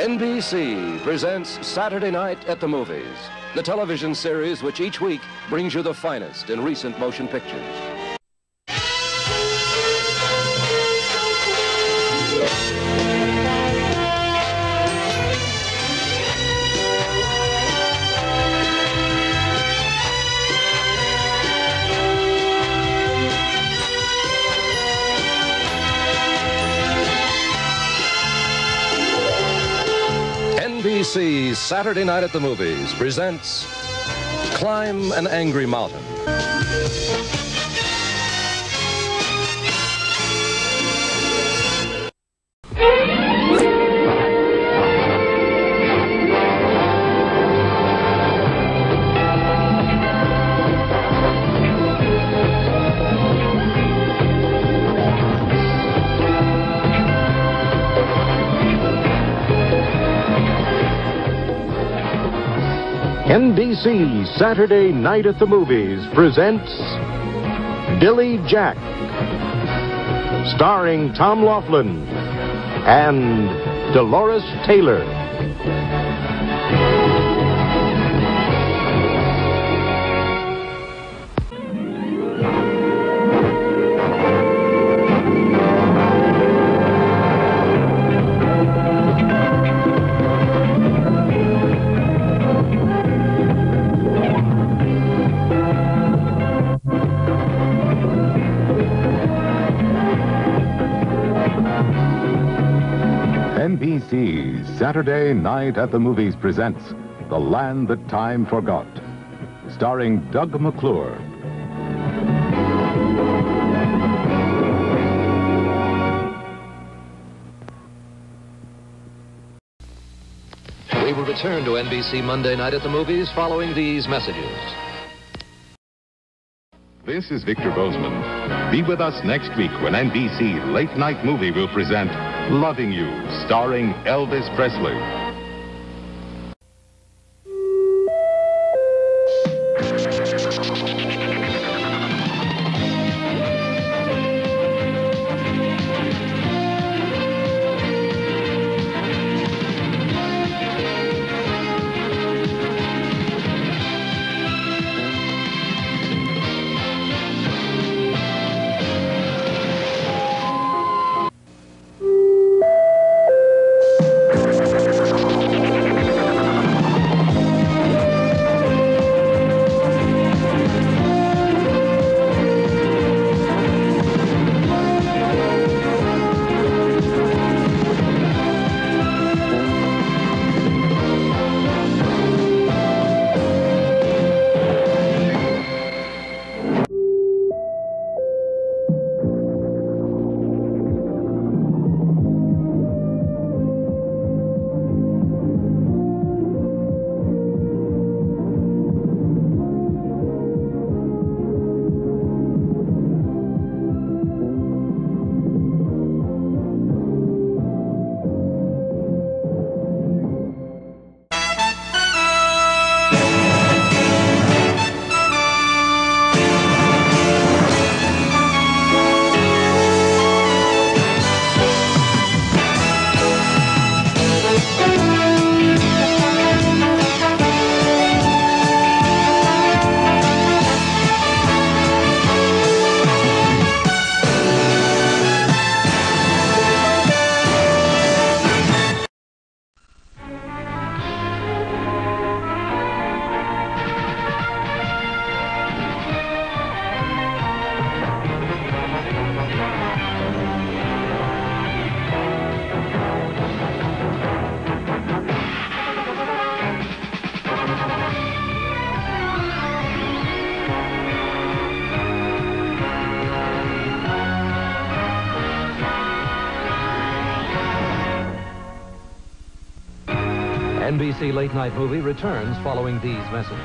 NBC presents Saturday Night at the Movies, the television series which each week brings you the finest in recent motion pictures. NBC's Saturday Night at the Movies presents Climb an Angry Mountain. NBC Saturday Night at the Movies presents Billy Jack, starring Tom Laughlin and Dolores Taylor. NBC's Saturday Night at the Movies presents The Land That Time Forgot, starring Doug McClure. We will return to NBC Monday Night at the Movies following these messages. This is Victor Bozeman. Be with us next week when NBC Late Night Movie will present Loving You, starring Elvis Presley. NBC Late Night Movie returns following these messages.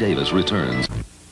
Davis returns.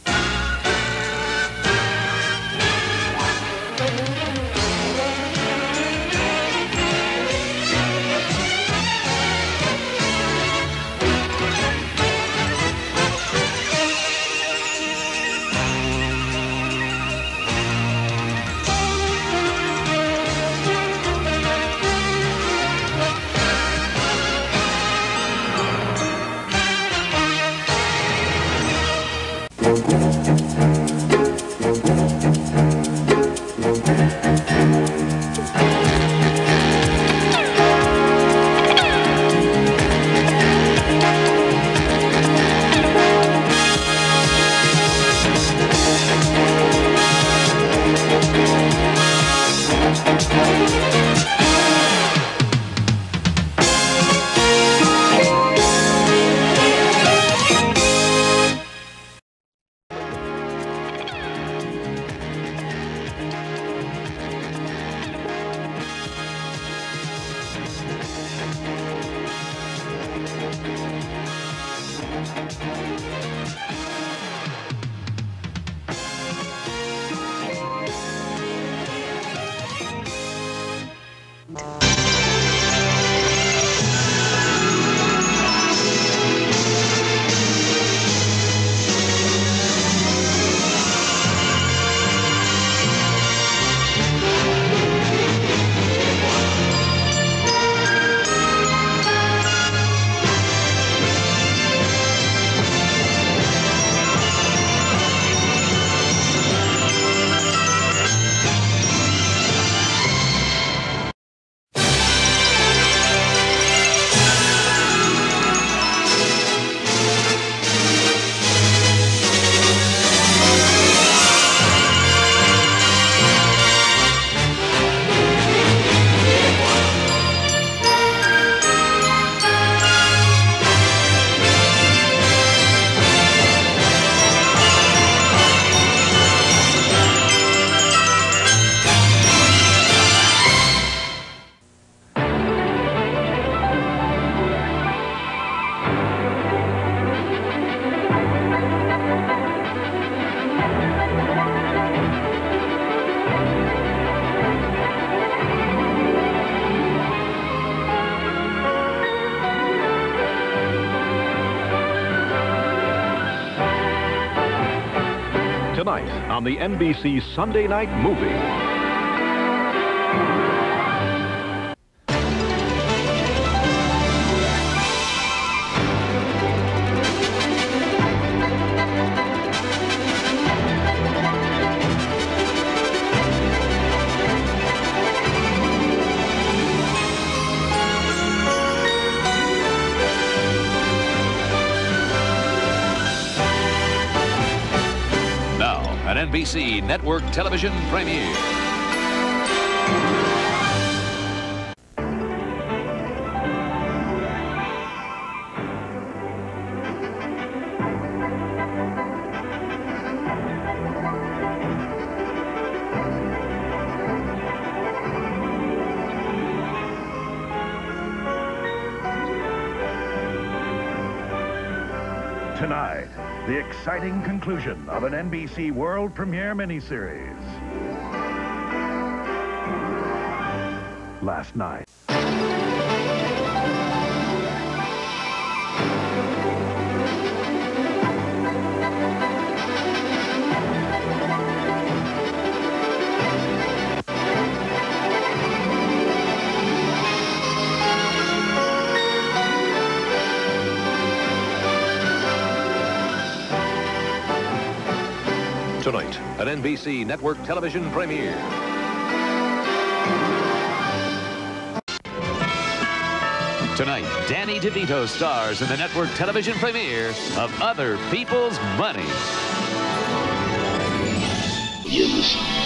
Tonight on the NBC Sunday Night Movie. An NBC network television premiere. Tonight, the exciting conclusion of an NBC world premiere miniseries. Last night. Tonight, an NBC network television premiere. Tonight, Danny DeVito stars in the network television premiere of Other People's Money. Forgiveness